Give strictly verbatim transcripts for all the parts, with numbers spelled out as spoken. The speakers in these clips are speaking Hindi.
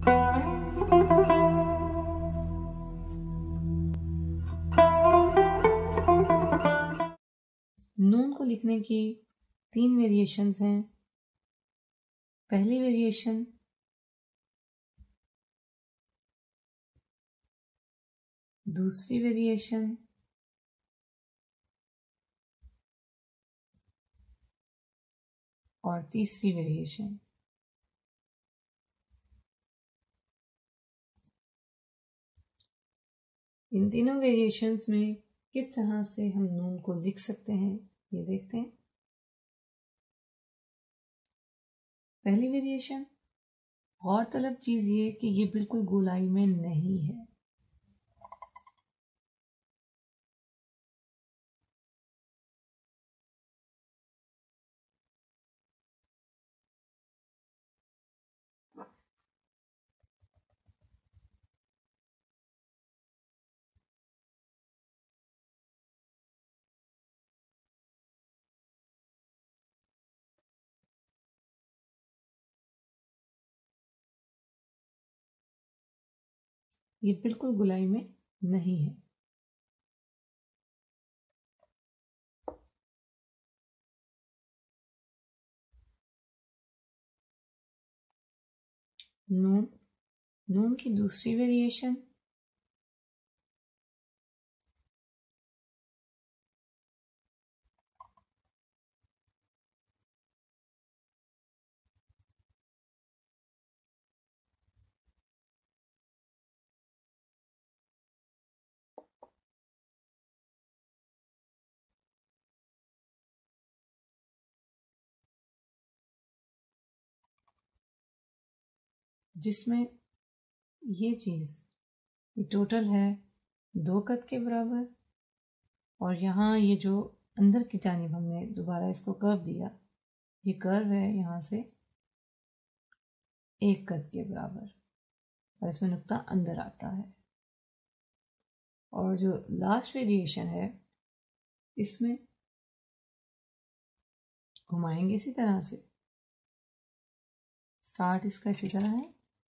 नून को लिखने की तीन वेरिएशंस हैं। पहली वेरिएशन दूसरी वेरिएशन और तीसरी वेरिएशन। इन तीनों वेरिएशंस में किस तरह से हम नून को लिख सकते हैं ये देखते हैं। पहली वेरिएशन, गौरतलब चीज ये कि ये बिल्कुल गोलाई में नहीं है। ये बिल्कुल गोलाई में नहीं है। नून नून की दूसरी वेरिएशन जिसमें ये चीज ये टोटल है दो कद के बराबर, और यहाँ ये जो अंदर की जानिब हमने दोबारा इसको कर्व दिया, ये कर्व है यहाँ से एक कद के बराबर, और इसमें नुक्ता अंदर आता है। और जो लास्ट वेरिएशन है इसमें घुमाएंगे इसी तरह से। स्टार्ट इसका इसी तरह है,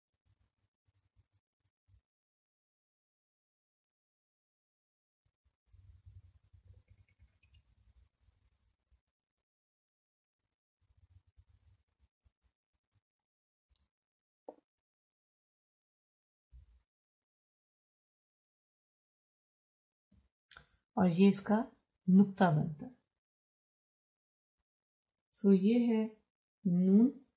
और ये इसका नुक्ता बनता है। सो ये है नून